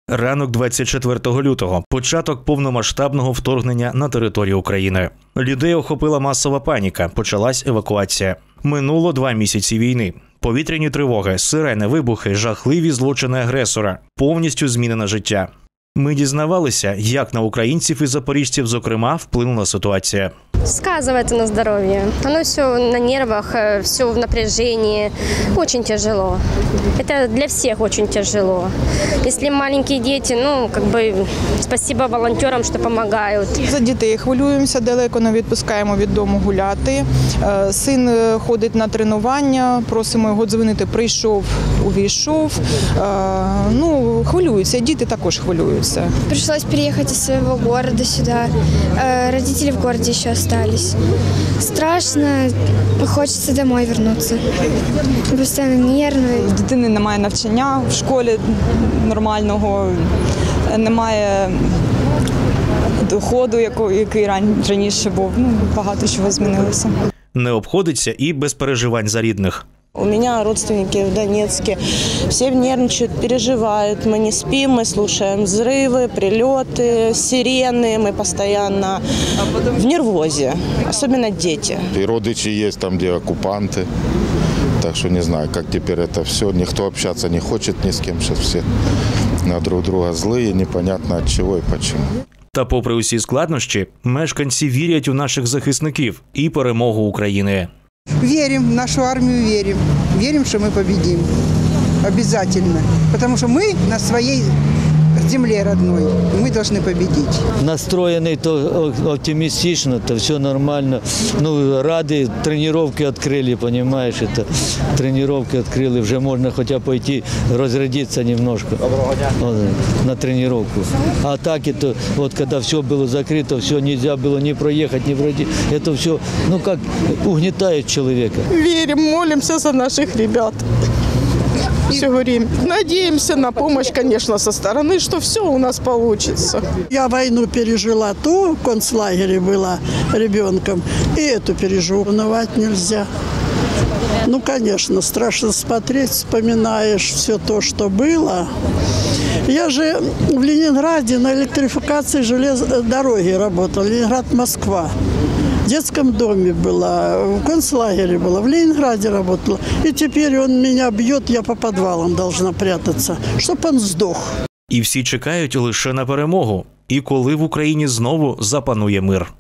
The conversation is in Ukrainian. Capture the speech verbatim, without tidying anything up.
Ранок двадцять четвертого лютого – початок повномасштабного вторгнення на територію України. Людей охопила масова паніка, почалась евакуація. Минуло два місяці війни. Повітряні тривоги, сирени, вибухи, жахливі злочини агресора. Повністю змінене життя. Ми дізнавалися, як на українців і запоріжців, зокрема, вплинула ситуація. Сказывается на здоровье. Оно все на нервах, все в напряжении. Очень тяжело. Это для всех очень тяжело. Если маленькие дети, ну, как бы, спасибо волонтерам, що допомагають. За дітей хвилюємося, далеко не відпускаємо від дому гуляти. Син ходить на тренування, просимо його дзвонити, прийшов, увійшов. Ну, хвилюються, діти також хвилюються. Пришлось переехать из своего города сюда. Родители в городе еще остались. Страшно, хочеться домой вернуться. Постійно нервно. В дитини немає навчання в школі нормального, немає доходу, який раніше був. Ну, багато чого змінилося. Не обходиться і без переживань за рідних. У меня родственники в Донецке, все нервничают, переживают. Мы не спим, мы слушаем взрывы, прилеты, сирены. Мы постоянно в нервозе, особенно дети. И родичи есть там, где оккупанты. Так что не знаю, как теперь это все. Никто общаться не хочет ни с кем. Сейчас все на друг друга злые, непонятно от чего и почему. Та попри усі складнощі, мешканці вірять у наших захисників і перемогу України. Верим в нашу армию, верим. Верим, что мы победим. Обязательно. Потому что мы на своей земле родной. Мы должны победить. Настроєний то оптимістично, то все нормально. Ну, раді, тренування відкрили, розумієш, це тренування відкрили, вже можна хоча б пойти розрядитися немножко на тренування. А так, это, вот, когда все было закрыто, все нельзя было ни проехать, ни пройти, это все, ну, как угнетает человека. Верим, молимся за наших ребят. Все говорим. Надеемся на помощь, конечно, со стороны, что все у нас получится. Я войну пережила, ту в концлагере была ребенком, и эту переживу. Унывать нельзя. Ну, конечно, страшно смотреть, вспоминаешь все то, что было. Я же в Ленинграде на электрификации железной дороги работала, Ленинград-Москва. В детском доме была, в концлагере была, в Ленинграде работала. И теперь он меня бьет, я по подвалам должна прятаться, чтобы он сдох. І всі чекають лише на перемогу. І коли в Україні знову запанує мир.